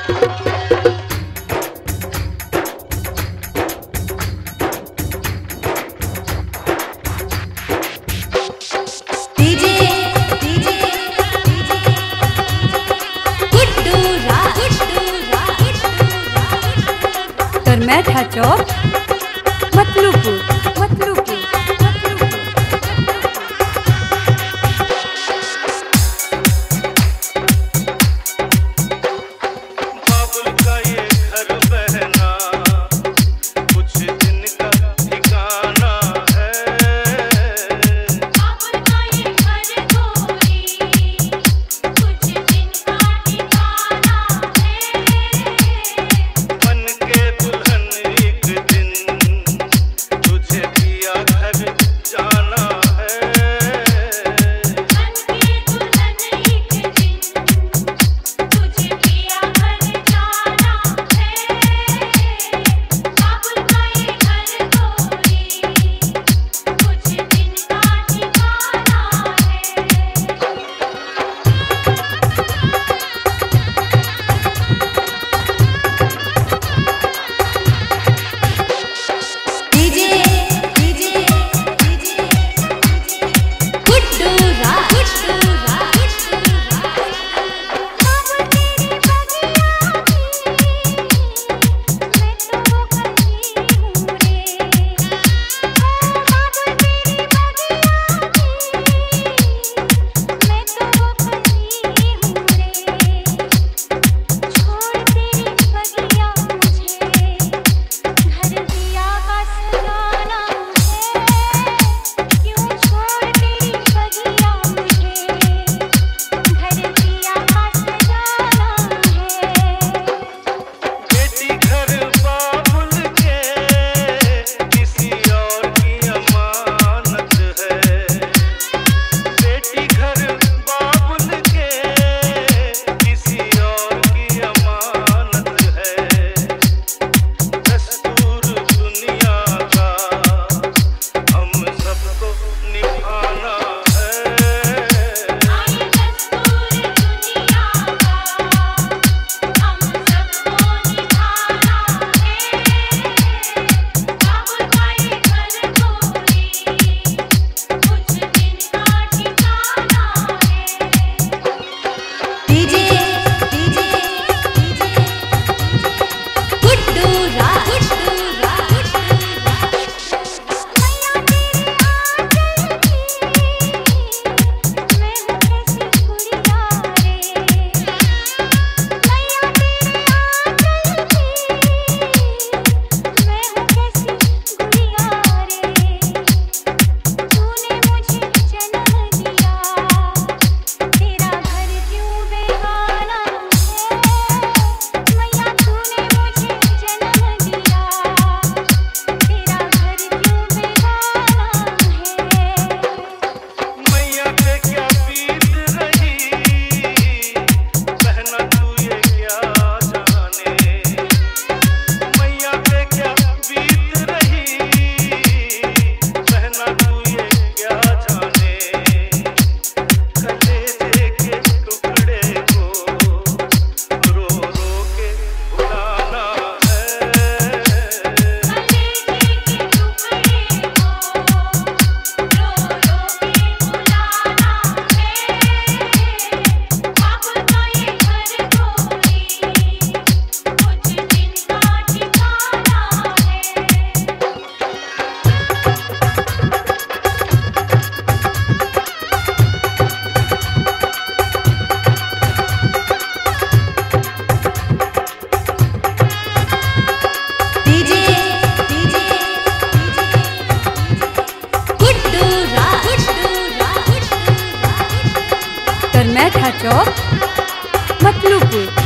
मैठा चौक मतलूपुर। मैठा चौक मतलूपुर।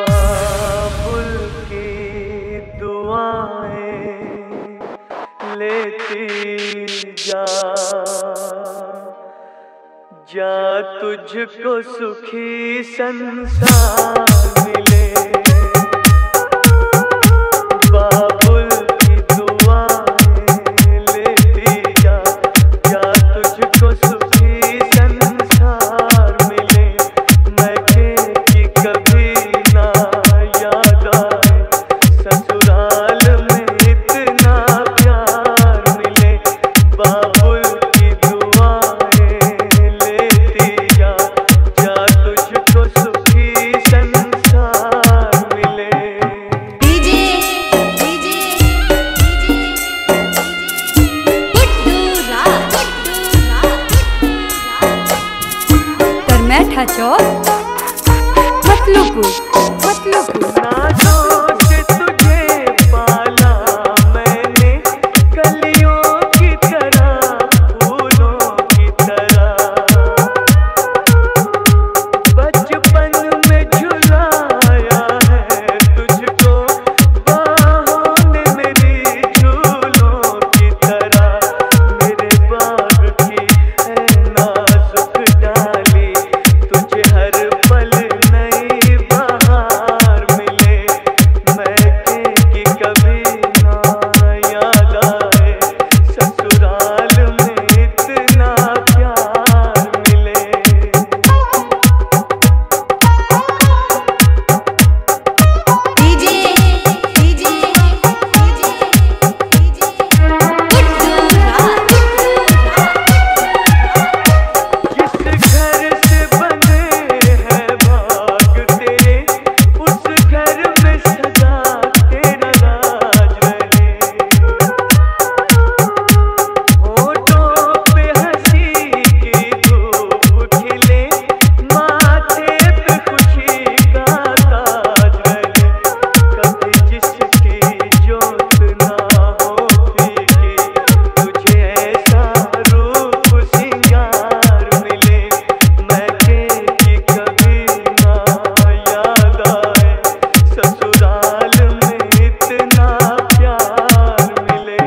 बाबुल की दुआएं लेती जा, जा तुझको सुखी संसार मिले। बाबुल की दुआएं लेती जा, जा तुझको सुखी संसार मिले। मैके की कभी ना याद आए, ससुराल में इतना प्यार मिले। बाबुल की दुआएं लेती जा, जा तुझको सुखी संसार मिले। तरमैठा चौक मतलूपुर, मतलूपुर। नाज़ों से तुझे पाला मैंने, कलियों की तरह, फूलों की तरह। बचपन में झुलाया है तुझको, बाहों ने मेरी झूलों की तरह। मेरे बाग की है नाजुक डाली, तुझे हर पल नई बहार मिले। मैके की कभी ना याद आए, ससुराल में इतना प्यार मिले। जिस घर से बने हैं भाग तेरे, उस घर में सदा तेरा राज रहे। होठों पे हंसी की धूप खिले, माथे पे खुशी का ताज रहे। कभी जिसकी जोत ना हो फीकी, तुझे ऐसा रूप सिंगार मिले। मैके की कभी ना याद आए, ससुराल में इतना प्यार मिले।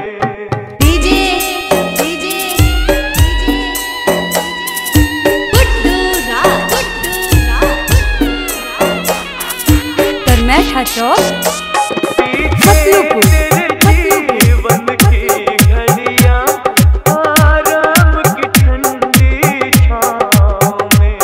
तरमैठा चौक मतलूपुर, मतलूपुर। जीवन की घड़ियां आराम की ठंडी छाँव में,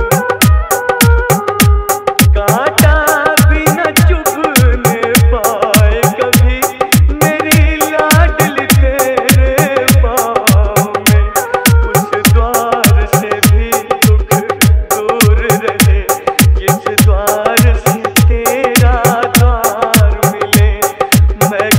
कांटा भी न चुभने पाए कभी मेरी लाडली तेरे पाँव में। उस द्वार से भी दुख दूर रहे, जिस द्वार से तेरा द्वार मिले। मैं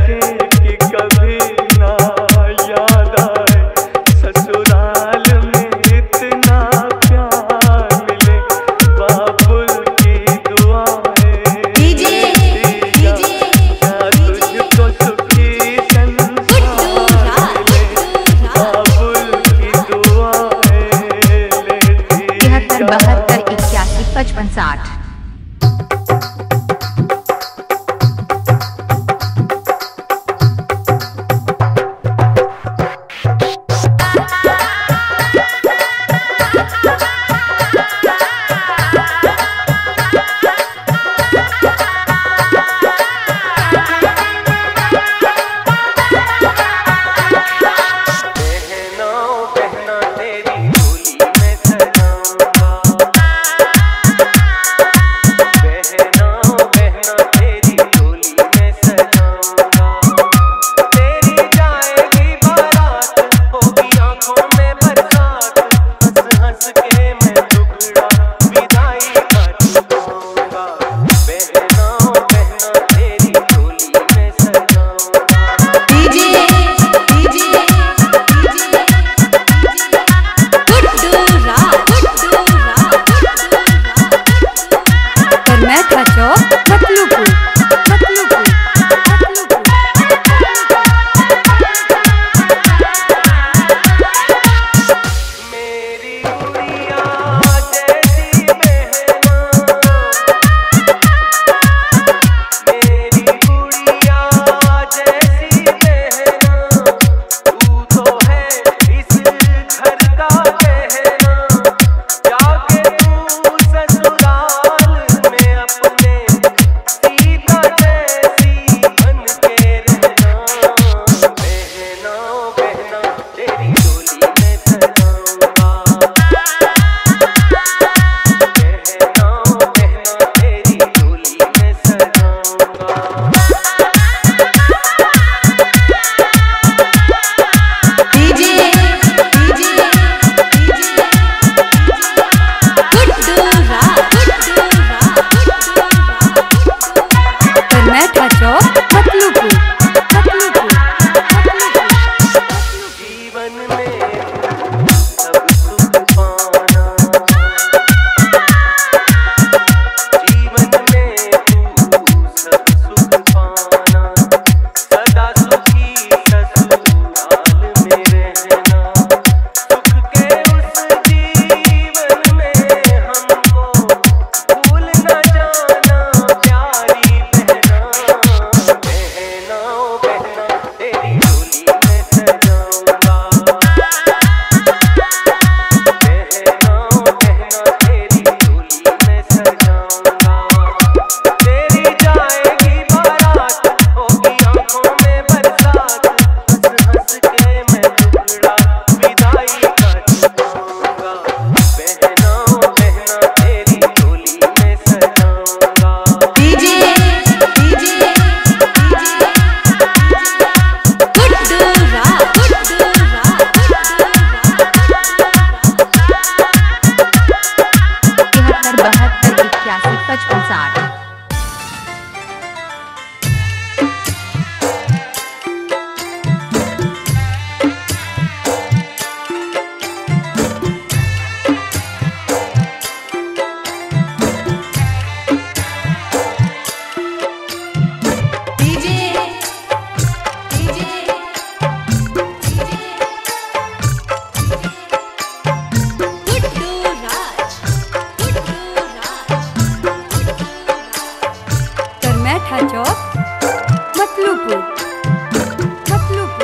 चौक मतलूपुर मतलूपुर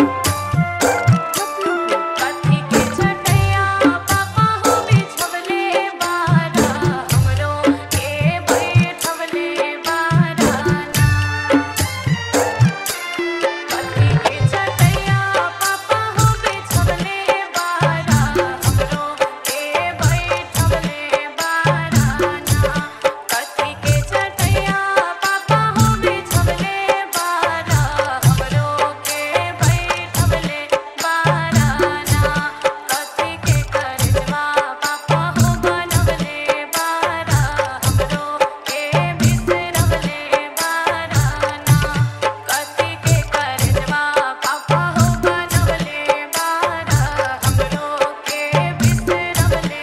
कथी के छटैया पापा हो बिछवले बारा हमरो के बैठवले बाराना कथी के छटैया पापा हो बिछवले बारा हमरो के बैठवले बाराना कथी के छटैया पापा हो बिछवले बारा हमरो के बैठवले बाराना कथी के करजवा पापा हो बनवले बारा हमरो के बिसरवले बाराना कथी के करजवा पापा हो बनवले बारा हमरो के बिसरवले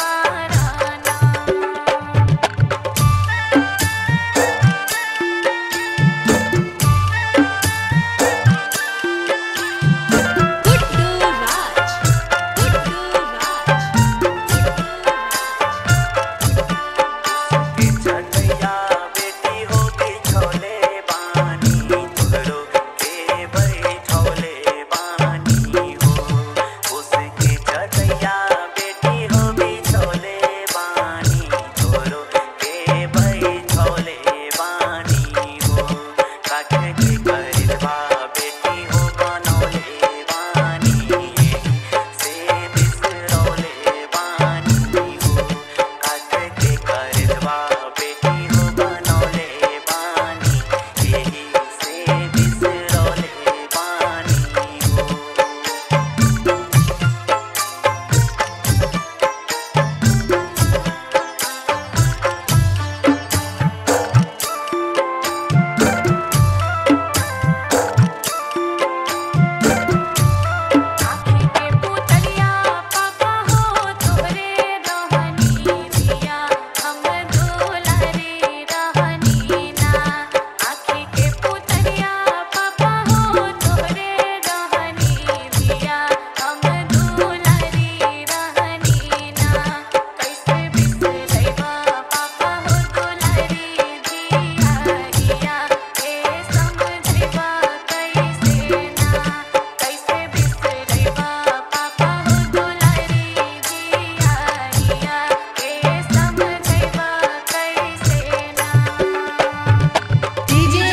के छटैया बेटी हो बिछौले बानी तोहरो के बैठौले बानी हो उसके छटैया बेटी हो बिछौले बानी तोहरो के बैठौले बानी हो काठ के करजवा बेटी हो बनौले बानी से बिसरौले बानी हो काठ के करजवा बेटी हो बनौले बानी यही से बिसरौले बानी हो आँखी के पुतलिया पापा हो तोहरे रहनी दिया हम दुलारी रहनी ना आँखी के पुतलिया पापा हो तोहरे रहनी दिया हम दुलारी रहनी ना कैसे बिसरैबा पापा हो दुलारी दिया हिया के समझैबा कैसे ना कैसे बिसरैबा पापा हो दुलारी दिया हिया के समझैबा कैसे ना डीजे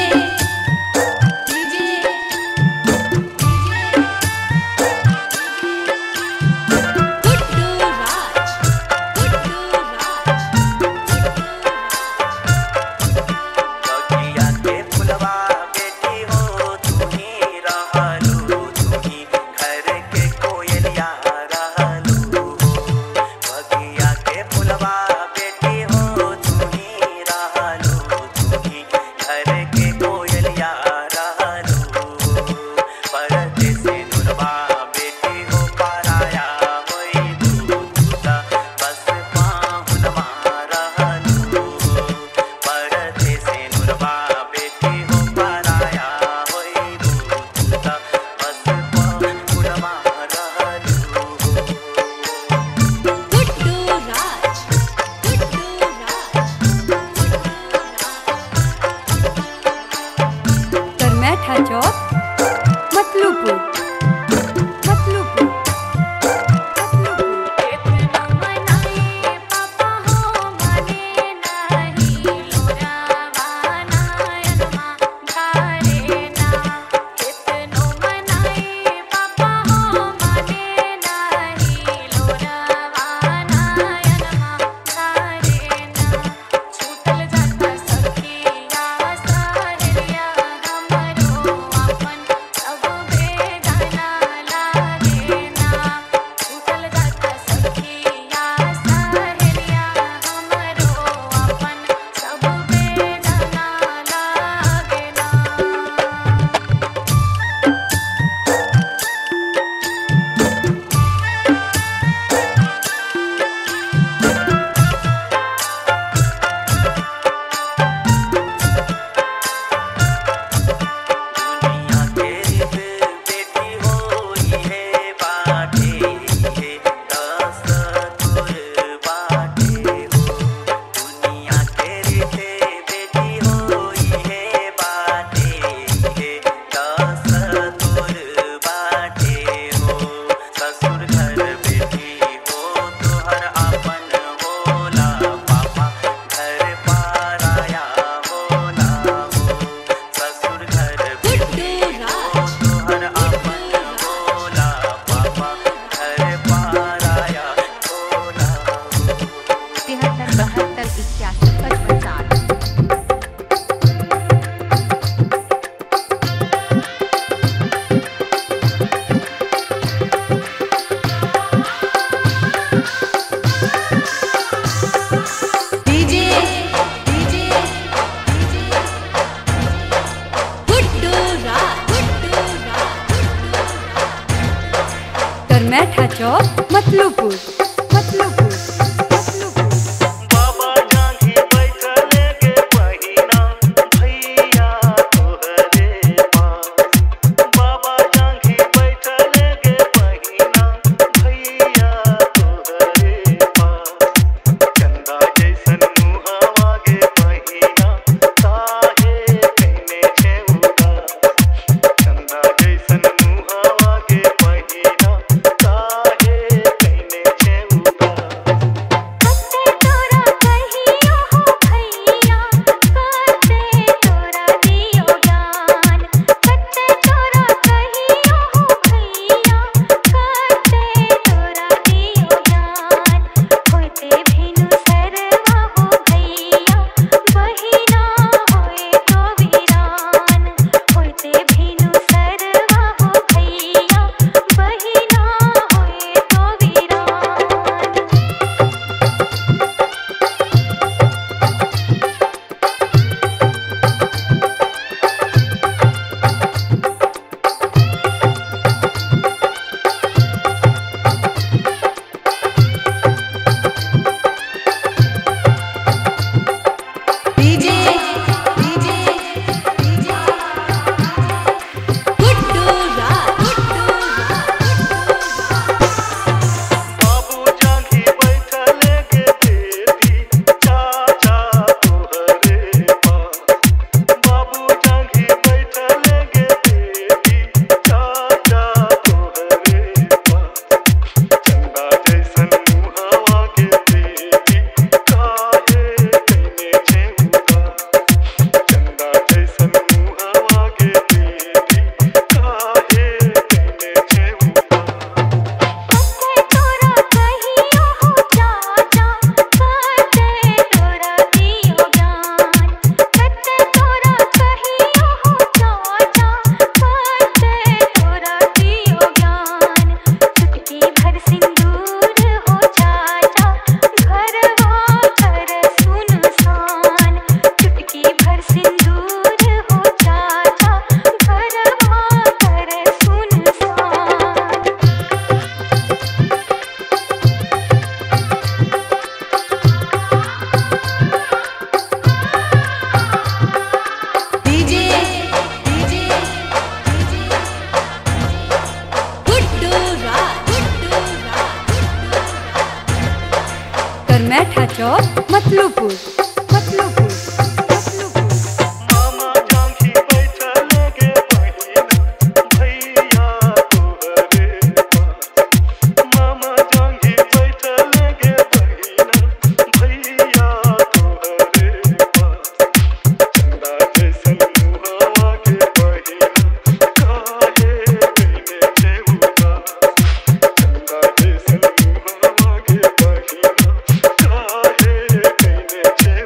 बगिया के फुलवा बेटी हो तुम्ही रहलू तुम्ही घर के कोयलिया रहलू हो बगिया के फुलवा बेटी हो तुम्ही रहलू तुम्ही घर के कोयलिया रहलू हो परदेसी नुरवा बेटी हो पराया होई दूता बस पाहुनवा रहलू हो परदेसी नुरवा बेटी हो पराया होई दूता बस पाहुनवा रहलू हो करमैठा चौक मतलूपुर मतलूपुर कितना मनाई पापा हो माने नहीं लोरावा नायनमा धारे ना कितनो मनाई पापा हो माने नहीं लोरावा नायनमा धारे ना छूटल जाता सखिया सहेलिया हमरो अपन चौक मतलूपुर मतलूपुर मतलूपुर। बाबा जांघी बैठले गे बहिना भैया तोहरे पास। बाबा जांघी बैठले गे बहिना भैया तोहरे पास। चंदा जैसन मुहवा गे बहिना काहे कइने छे उदास। चंदा जैसन मुहवा गे बहिना काहे कइने छे उदास। कते तोरा कहियो हो भैया कते तोरा दियो ज्ञान। कते तोरा कहियो हो भैया कते तोरा दियो ज्ञान। होते भिनु सरवा हो भैया बहिना होए तो वीरान। होते भिनु सरवा हो भैया बहिना होए तो वीरान। DJ DJ DJ Guddu Raj Guddu Raj. बाबू जांघी बैठले गे बेटी चाचा तोहरे पास। बाबू जांघी बैठले गे बेटी चाचा तोहरे पास। चंदा जैसन मुहवा गे बेटी काहे कइने छे उदास। चंदा जैसन मुहवा गे बेटी काहे कइने छे उदास। कते तोरा कहियो हो चाचा कते तोरा दियो ज्ञान। कते तोरा कहियो हो चाचा कते तोरा दियो ज्ञान। चुटकी भर सिंदूर हो चाचा घरवा घर सुनसान। चुटकी भर सिंदूर हो चाचा घरवा घर सुनसान। DJ DJ DJ Guddu Raj Guddu Raj. Karmaitha Chowk Matlupur Matlupur Matlupur. मामा जांघी बैठले गे बहिना भैया तोहरे पास। मामा जांघी बैठले गे बहिना भैया तोहरे पास। चंदा जैसन मुहवा गे बहिना काहे कइने छे उदास। चंदा जैसन मुहवा गे बहिना काहे कइने छे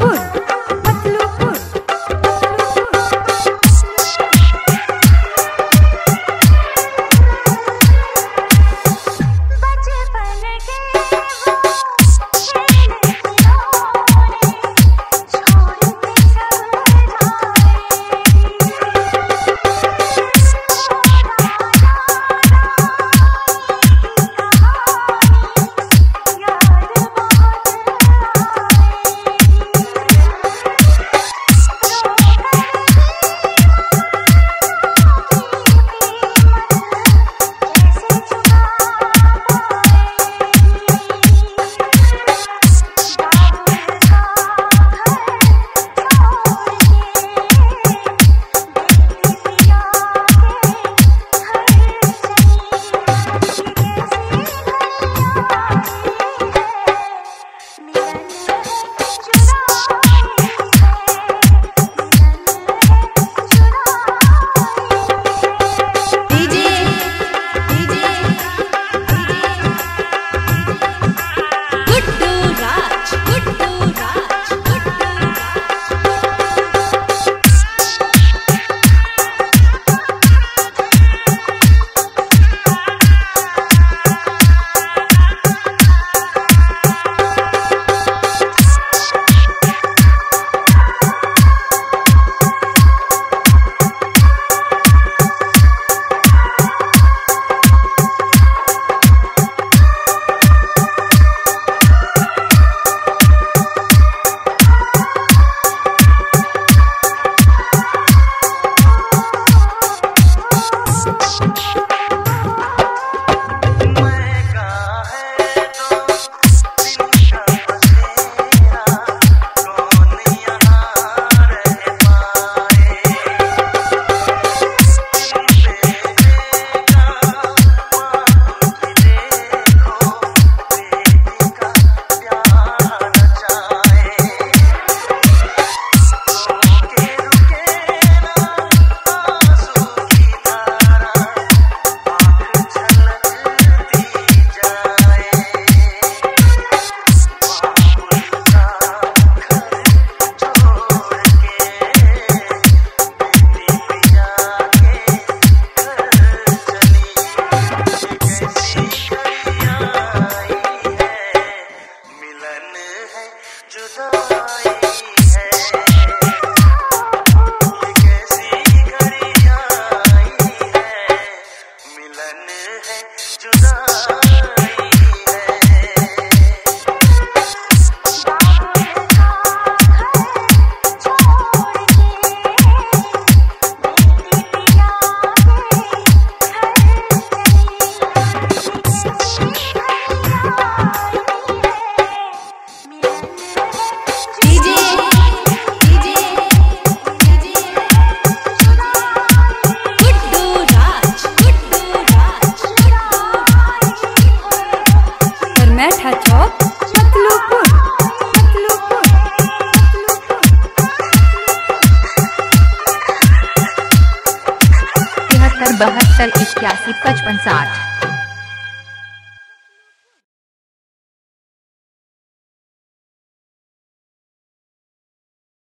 मतलूपुर मतलूपुर बचपन के वो खेल खिलौने छोड़ के /72 81 55 60।